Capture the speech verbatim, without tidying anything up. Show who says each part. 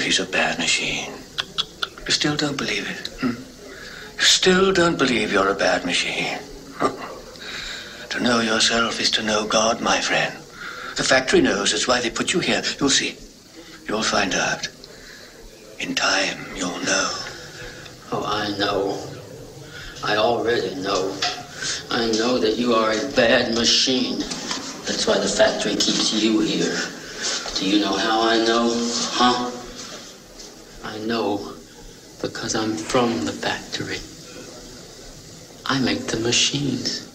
Speaker 1: he's a bad machine. You still don't believe it? Hmm? You still don't believe you're a bad machine? To know yourself is to know God, my friend. The factory knows. That's why they put you here. You'll see. You'll find out. In time, you'll know.
Speaker 2: Oh, I know. I already know. I know that you are a bad machine. That's why the factory keeps you here. Do you know how I know, huh? I know because I'm from the factory. I make the machines.